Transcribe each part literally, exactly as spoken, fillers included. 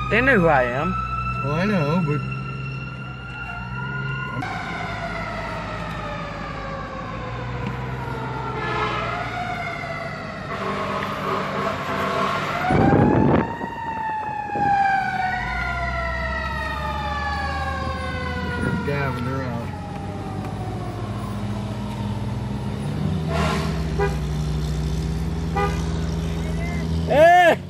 They know who I am. Well, I know, but... Here's Gavin, they're out. Hey!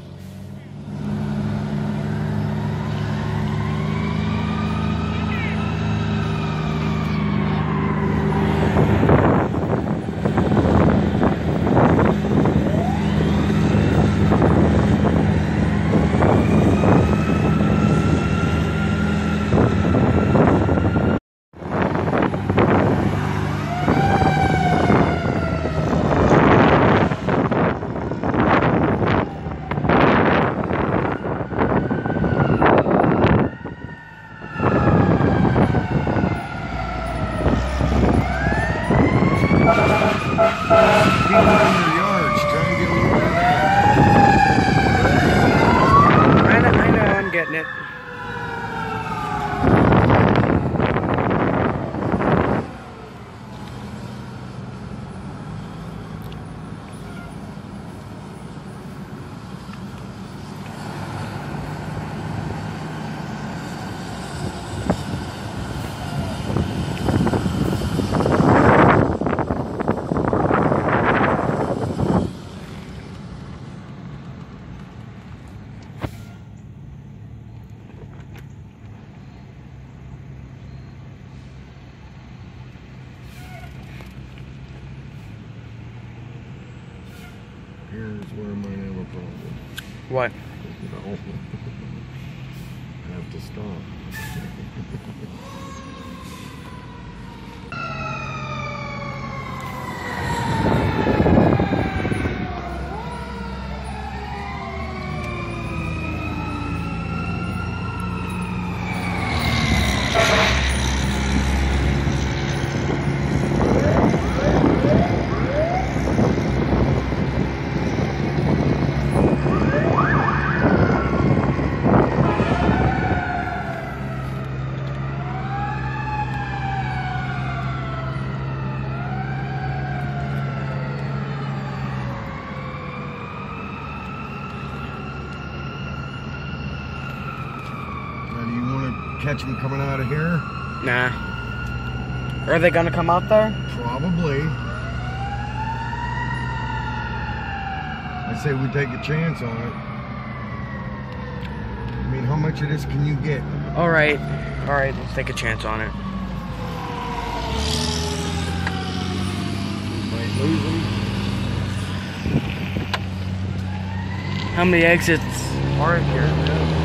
Getting it. Here's where I might have a problem. What? No. I have to stop. Catch them coming out of here? Nah. Are they gonna come out there? Probably. I say we take a chance on it. I mean, how much of this can you get? Alright. Alright, let's take a chance on it. Might lose them. How many exits are here?